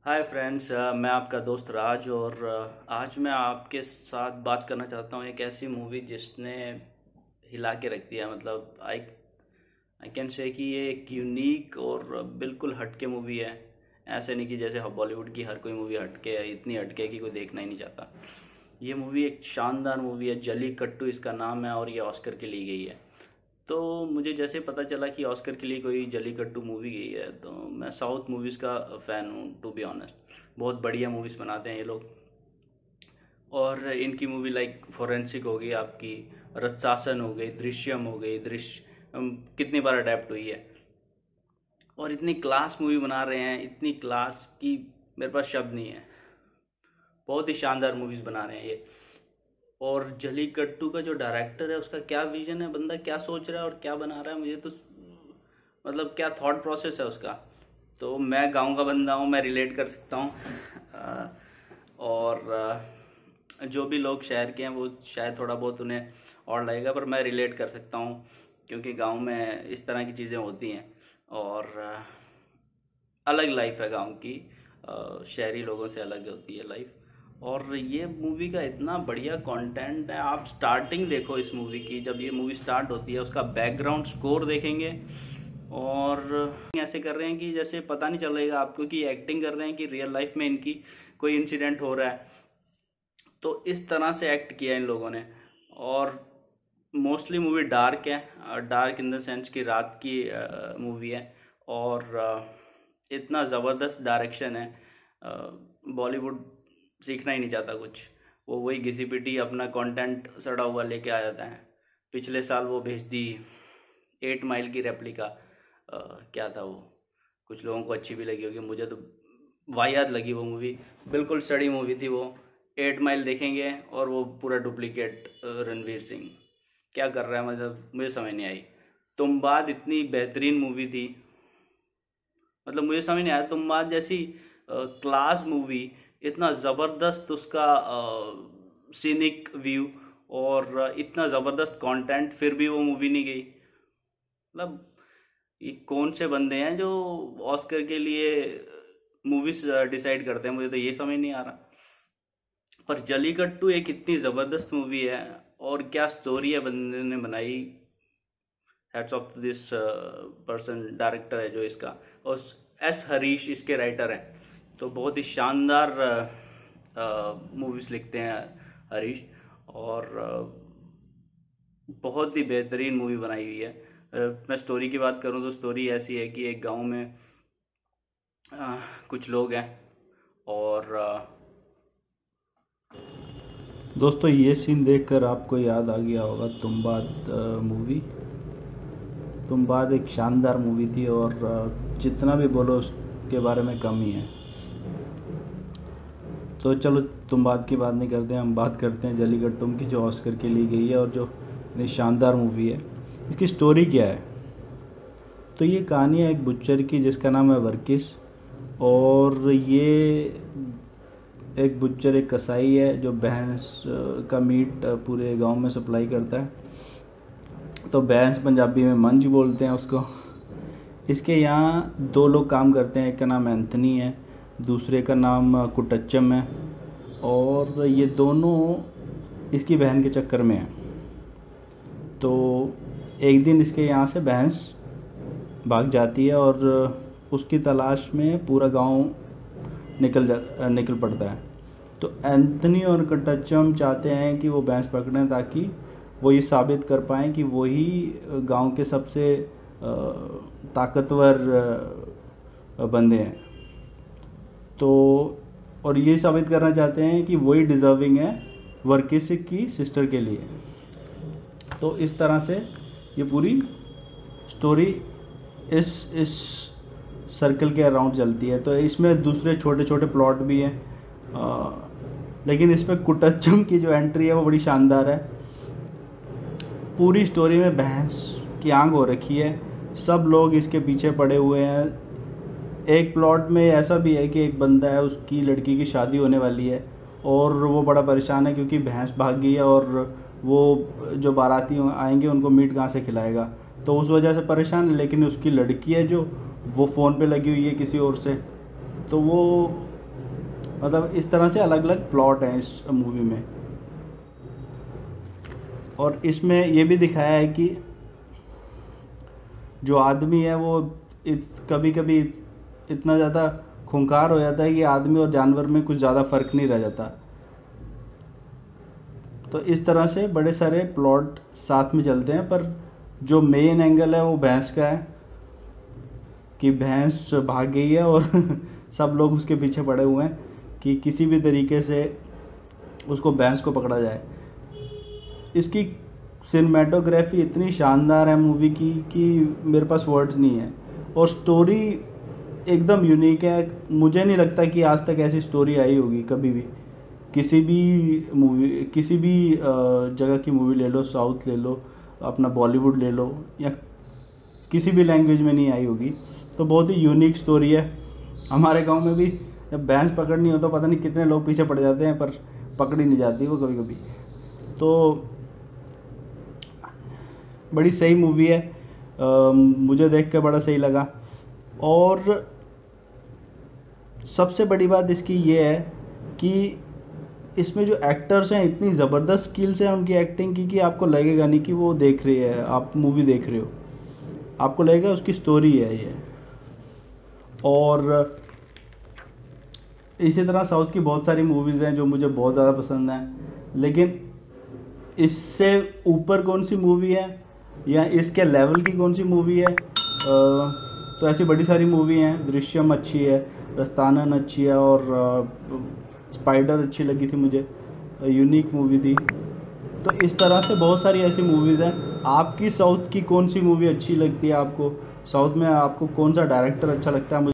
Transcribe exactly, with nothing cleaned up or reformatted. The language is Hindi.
हाय फ्रेंड्स, मैं आपका दोस्त राज और अ, आज मैं आपके साथ बात करना चाहता हूँ एक ऐसी मूवी जिसने हिला के रख दिया। मतलब आई आई कैन से कि ये एक यूनिक और बिल्कुल हटके मूवी है। ऐसे नहीं कि जैसे बॉलीवुड की हर कोई मूवी हटके है, इतनी हटके है कि कोई देखना ही नहीं चाहता। ये मूवी एक शानदार मूवी है, जली कट्टू इसका नाम है और ये ऑस्कर के लिए गई है। तो मुझे जैसे पता चला कि ऑस्कर के लिए कोई जलीकट्टू मूवी गई है, तो मैं साउथ मूवीज़ का फ़ैन हूँ टू बी ऑनेस्ट। बहुत बढ़िया मूवीज़ बनाते हैं ये लोग। और इनकी मूवी लाइक फोरेंसिक हो गई, आपकी रत्सासन हो गई, दृश्यम हो गई, दृश्य अम, कितनी बार अडेप्ट हुई है। और इतनी क्लास मूवी बना रहे हैं, इतनी क्लास कि मेरे पास शब्द नहीं है। बहुत ही शानदार मूवीज़ बना रहे हैं ये। और जलीकट्टू का जो डायरेक्टर है उसका क्या विजन है, बंदा क्या सोच रहा है और क्या बना रहा है, मुझे तो मतलब क्या थॉट प्रोसेस है उसका। तो मैं गांव का बंदा हूँ, मैं रिलेट कर सकता हूँ। अ, और अ, जो भी लोग शहर के हैं वो शायद थोड़ा बहुत उन्हें और लगेगा, पर मैं रिलेट कर सकता हूँ क्योंकि गांव में इस तरह की चीज़ें होती हैं। और अ, अलग लाइफ है गांव की, अ, शहरी लोगों से अलग होती है लाइफ। और ये मूवी का इतना बढ़िया कंटेंट है। आप स्टार्टिंग देखो इस मूवी की, जब ये मूवी स्टार्ट होती है उसका बैकग्राउंड स्कोर देखेंगे और ऐसे कर रहे हैं कि जैसे पता नहीं चलेगा आपको कि एक्टिंग कर रहे हैं कि रियल लाइफ में इनकी कोई इंसिडेंट हो रहा है। तो इस तरह से एक्ट किया इन लोगों ने। और मोस्टली मूवी डार्क है, डार्क इन द सेंस कि रात की मूवी है। और अ, इतना ज़बरदस्त डायरेक्शन है। बॉलीवुड सीखना ही नहीं चाहता कुछ, वो वही घिसी पिटी अपना कंटेंट सड़ा हुआ लेके आ जाता है। पिछले साल वो भेज दी एट माइल की रेप्लिका। अ, क्या था वो, कुछ लोगों को अच्छी भी लगी होगी, मुझे तो वाहियात लगी वो मूवी। बिल्कुल सड़ी मूवी थी वो। एट माइल देखेंगे और वो पूरा डुप्लीकेट रणवीर सिंह क्या कर रहा है, मतलब मुझे समझ नहीं आई। तुम बात इतनी बेहतरीन मूवी थी, मतलब मुझे समझ नहीं आया तुम बात जैसी क्लास मूवी, इतना ज़बरदस्त उसका सीनिक व्यू और अ, इतना ज़बरदस्त कंटेंट, फिर भी वो मूवी नहीं गई। मतलब ये कौन से बंदे हैं जो ऑस्कर के लिए मूवीज डिसाइड करते हैं, मुझे तो ये समझ नहीं आ रहा। पर जलीकट्टू एक इतनी ज़बरदस्त मूवी है और क्या स्टोरी है बंदे ने बनाई। Hats off this person, director है जो इसका। और एस हरीश इसके राइटर हैं। तो बहुत ही शानदार मूवीज लिखते हैं हरीश। और अ, बहुत ही बेहतरीन मूवी बनाई हुई है। अ, मैं स्टोरी की बात करूं तो स्टोरी ऐसी है कि एक गांव में अ, कुछ लोग हैं। और अ, दोस्तों ये सीन देखकर आपको याद आ गया होगा तुम बात मूवी। तुम बात एक शानदार मूवी थी और अ, जितना भी बोलो उसके बारे में कम ही है। तो चलो तुम बात की बात नहीं करते हैं, हम बात करते हैं जलीकट्टुम की जो ऑस्कर के लिए गई है और जो इतनी शानदार मूवी है। इसकी स्टोरी क्या है? तो ये कहानी है एक बुच्चर की जिसका नाम है वर्किस। और ये एक बुच्चर, एक कसाई है जो भैंस अ, का मीट अ, पूरे गांव में सप्लाई करता है। तो भैंस पंजाबी में मंज बोलते हैं उसको। इसके यहाँ दो लोग काम करते हैं, एक का नाम एंथनी है, दूसरे का नाम अ, कुटच्चम है। और ये दोनों इसकी बहन के चक्कर में हैं। तो एक दिन इसके यहाँ से भैंस भाग जाती है और उसकी तलाश में पूरा गांव निकल जा निकल पड़ता है। तो एंथनी और कटच्चम चाहते हैं कि वो भैंस पकड़ें ताकि वो ये साबित कर पाएँ कि वही गांव के सबसे अ, ताकतवर अ, बंदे हैं। तो और ये साबित करना चाहते हैं कि वही डिज़र्विंग है वर्किस की सिस्टर के लिए। तो इस तरह से ये पूरी स्टोरी इस इस सर्कल के अराउंड चलती है। तो इसमें दूसरे छोटे छोटे प्लॉट भी हैं, अ, लेकिन इसमें कुटच्चम की जो एंट्री है वो बड़ी शानदार है। पूरी स्टोरी में भैंस की आंख हो रखी है, सब लोग इसके पीछे पड़े हुए हैं। एक प्लॉट में ऐसा भी है कि एक बंदा है, उसकी लड़की की शादी होने वाली है और वो बड़ा परेशान है क्योंकि भैंस भाग गई है और वो जो बाराती आएंगे उनको मीट कहाँ से खिलाएगा। तो उस वजह से परेशान है, लेकिन उसकी लड़की है जो वो फ़ोन पे लगी हुई है किसी और से। तो वो मतलब इस तरह से अलग अलग प्लॉट हैं इस मूवी में। और इसमें ये भी दिखाया है कि जो आदमी है वो इत, कभी कभी इतना ज़्यादा खूंखार हो जाता है कि आदमी और जानवर में कुछ ज़्यादा फ़र्क नहीं रह जाता। तो इस तरह से बड़े सारे प्लॉट साथ में चलते हैं, पर जो मेन एंगल है वो भैंस का है कि भैंस भाग गई है और सब लोग उसके पीछे पड़े हुए हैं कि किसी भी तरीके से उसको भैंस को पकड़ा जाए। इसकी सिनेमेटोग्राफी इतनी शानदार है मूवी की कि मेरे पास वर्ड्स नहीं है, और स्टोरी एकदम यूनिक है। मुझे नहीं लगता कि आज तक ऐसी स्टोरी आई होगी कभी भी, किसी भी मूवी, किसी भी जगह की मूवी ले लो, साउथ ले लो, अपना बॉलीवुड ले लो, या किसी भी लैंग्वेज में नहीं आई होगी। तो बहुत ही यूनिक स्टोरी है। हमारे गांव में भी जब भैंस पकड़नी हो तो पता नहीं कितने लोग पीछे पड़ जाते हैं, पर पकड़ी नहीं जाती वो कभी कभी। तो बड़ी सही मूवी है, आ, मुझे देख के बड़ा सही लगा। और सबसे बड़ी बात इसकी ये है कि इसमें जो एक्टर्स हैं इतनी ज़बरदस्त स्किल्स हैं उनकी एक्टिंग की कि आपको लगेगा नहीं कि वो देख रही है, आप मूवी देख रहे हो, आपको लगेगा उसकी स्टोरी है ये। और इसी तरह साउथ की बहुत सारी मूवीज़ हैं जो मुझे बहुत ज़्यादा पसंद हैं, लेकिन इससे ऊपर कौन सी मूवी है या इसके लेवल की कौन सी मूवी है, आ, तो ऐसी बड़ी सारी मूवी हैं। दृश्यम अच्छी है, रस्तानन अच्छी है, और स्पाइडर अच्छी लगी थी मुझे, यूनिक मूवी थी। तो इस तरह से बहुत सारी ऐसी मूवीज़ हैं। आपकी साउथ की कौन सी मूवी अच्छी लगती है आपको? साउथ में आपको कौन सा डायरेक्टर अच्छा लगता है?